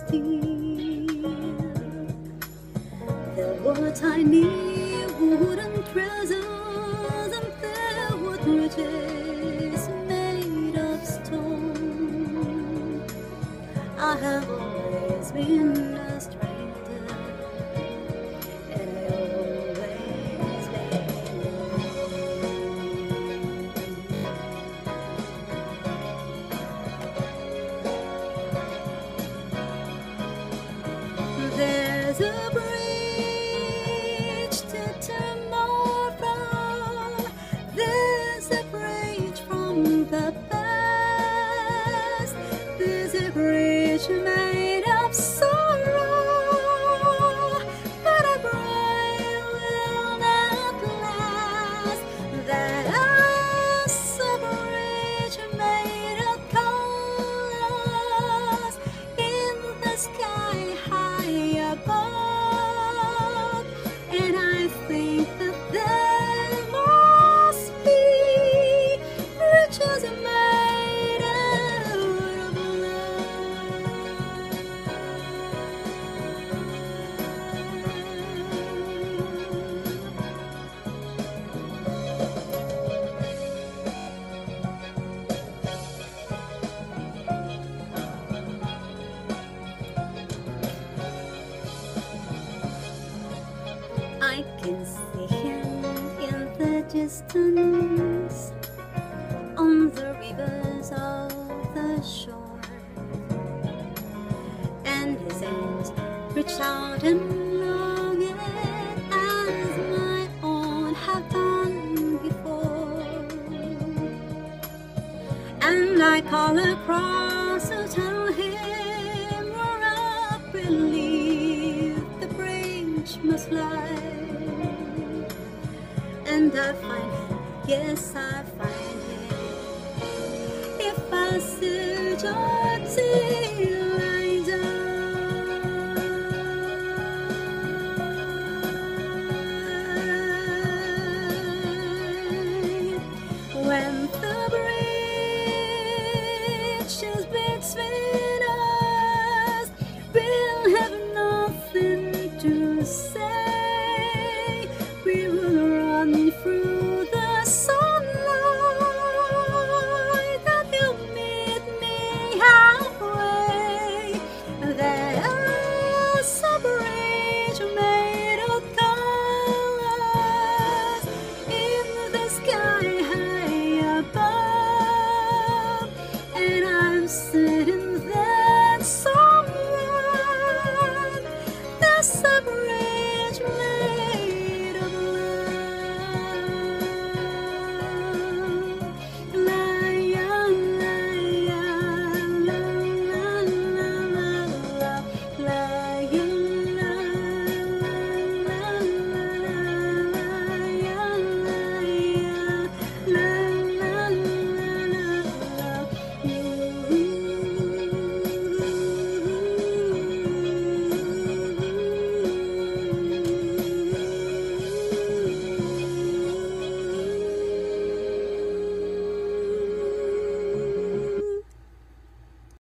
feel there were tiny wooden treasures and there were bridges made of stone. I have always been a stranger, and I always been alone. There's a bridge to tomorrow. There's a bridge from the past. There's a bridge made of sorrow, but a bride will not last. There's a bridge made of colors in the sky high above, and I think that there must be bridges made out of I can see him in the distance, on the rivers of the shore, and his hands reach out and long it as my own have done before. And I call across to tell him where I believe the bridge must lie. And I find him, yes, I find him, if I search or see.